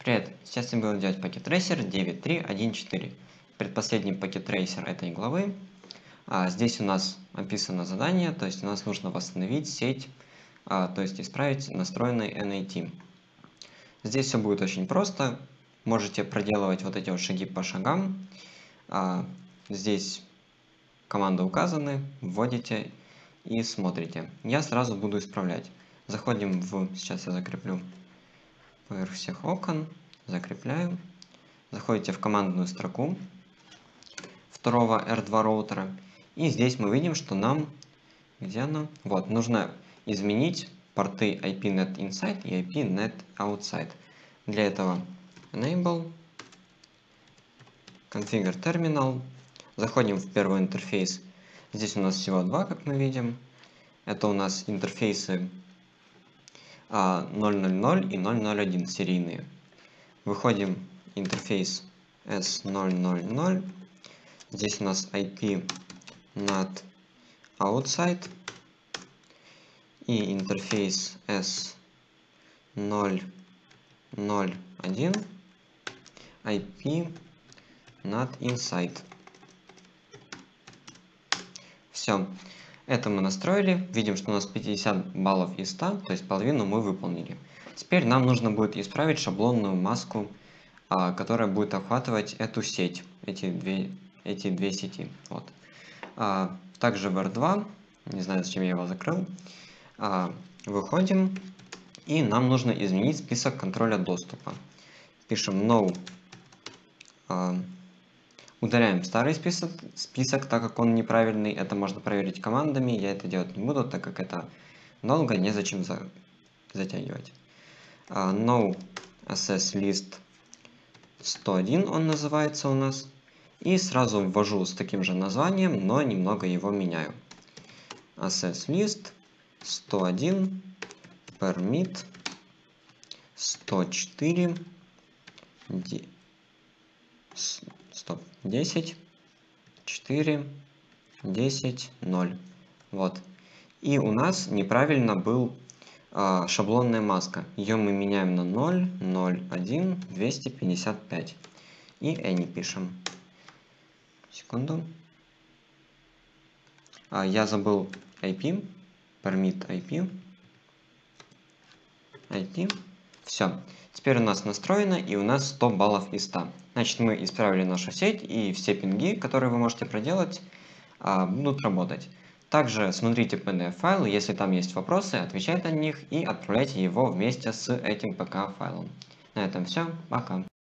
Привет! Сейчас мы будем делать пакет трейсер 9.3.1.4. Предпоследний пакет трейсер этой главы. Здесь у нас описано задание, то есть у нас нужно восстановить сеть, то есть исправить настроенный NAT. Здесь все будет очень просто. Можете проделывать вот эти вот шаги по шагам. Здесь команды указаны, вводите и смотрите. Я сразу буду исправлять. Заходим в... Сейчас я закреплю поверх всех окон. Закрепляю. Заходите в командную строку второго R2 роутера. И здесь мы видим, что нам... Где оно? Вот, нужно изменить порты IP-NET Inside и IP-NET Outside. Для этого Enable, Configure Terminal. Заходим в первый интерфейс. Здесь у нас всего два, как мы видим. Это у нас интерфейсы 0.0.0 и 0.0.1 серийные. Выходим интерфейс S0.0.0. Здесь у нас IP NAT Outside и интерфейс S0.0.1 IP NAT Inside. Все. Это мы настроили. Видим, что у нас 50 баллов из 100, то есть половину мы выполнили. Теперь нам нужно будет исправить шаблонную маску, которая будет охватывать эту сеть, эти две сети. Вот. Также в R2, не знаю, зачем я его закрыл, выходим, и нам нужно изменить список контроля доступа. Пишем no, удаляем старый список, так как он неправильный. Это можно проверить командами, я это делать не буду, так как это долго, незачем затягивать. No access list 101 он называется у нас. И сразу ввожу с таким же названием, но немного его меняю. Access list 101 permit 104 10 4 10 0. Вот. И у нас неправильно был шаблонная маска. Ее мы меняем на 0 0 1 255. И any пишем. Секунду. Я забыл IP. Permit IP. IP. Все. Теперь у нас настроено, и у нас 100 баллов из 100. Значит, мы исправили нашу сеть, и все пинги, которые вы можете проделать, будут работать. Также смотрите PDF-файл, если там есть вопросы, отвечайте на них и отправляйте его вместе с этим ПК-файлом. На этом все. Пока.